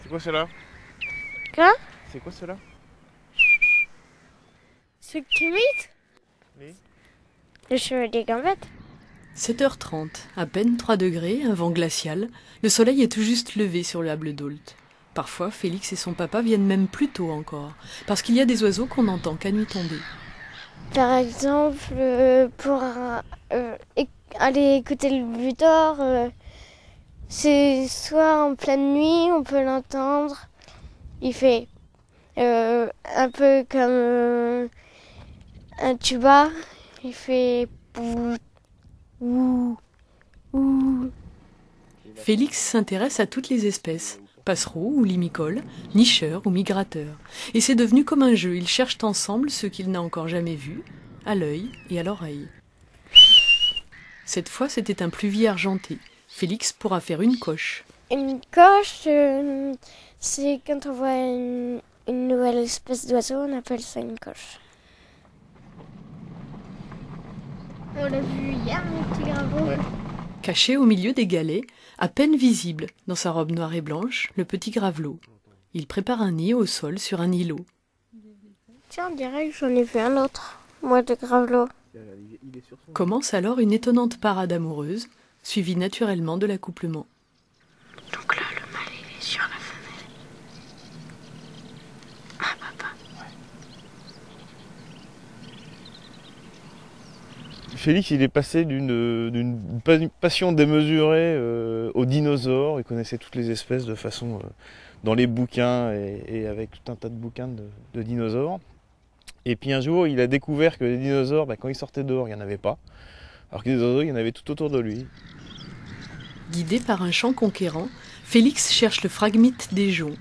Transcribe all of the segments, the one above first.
quoi cela? Quoi? C'est quoi cela? Ce qui imite Oui. le chevalier Gambette. 7h30, à peine 3 degrés, un vent glacial. Le soleil est tout juste levé sur le Hable d'Olt. Parfois, Félix et son papa viennent même plus tôt encore, parce qu'il y a des oiseaux qu'on n'entend qu'à nuit tombée. Par exemple, pour aller écouter le butor, c'est soit en pleine nuit, on peut l'entendre. Il fait un peu comme un tuba. Il fait pou, ou, ou. Félix s'intéresse à toutes les espèces, passereaux ou limicoles, nicheurs ou migrateurs. Et c'est devenu comme un jeu, ils cherchent ensemble ceux qu'il n'a encore jamais vus, à l'œil et à l'oreille. Cette fois, c'était un pluvier argenté. Félix pourra faire une coche. Une coche, c'est quand on voit une nouvelle espèce d'oiseau, on appelle ça une coche. On l'a vu hier, le petit graveau. Ouais. Caché au milieu des galets, à peine visible, dans sa robe noire et blanche, le petit gravelot. Il prépare un nid au sol sur un îlot. Tiens, on dirait que j'en ai vu un autre, moi de gravelot. Commence alors une étonnante parade amoureuse, suivie naturellement de l'accouplement. Donc là, le mâle, il est sur la femelle. Ah, papa. Félix, il est passé d'une passion démesurée aux dinosaures. Il connaissait toutes les espèces de façon dans les bouquins et avec tout un tas de bouquins de dinosaures. Et puis un jour, il a découvert que les dinosaures, quand ils sortaient dehors, il n'y en avait pas. Alors que les oiseaux, il y en avait tout autour de lui. Guidé par un chant conquérant, Félix cherche le phragmite des joncs.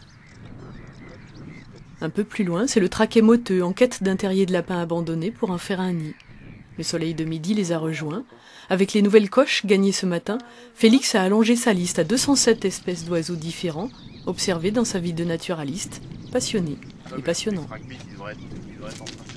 Un peu plus loin, c'est le traquet moteux en quête d'un terrier de lapin abandonné pour en faire un nid. Le soleil de midi les a rejoints. Avec les nouvelles coches gagnées ce matin, Félix a allongé sa liste à 207 espèces d'oiseaux différents, observés dans sa vie de naturaliste, passionné et passionnant. Il devrait être en train.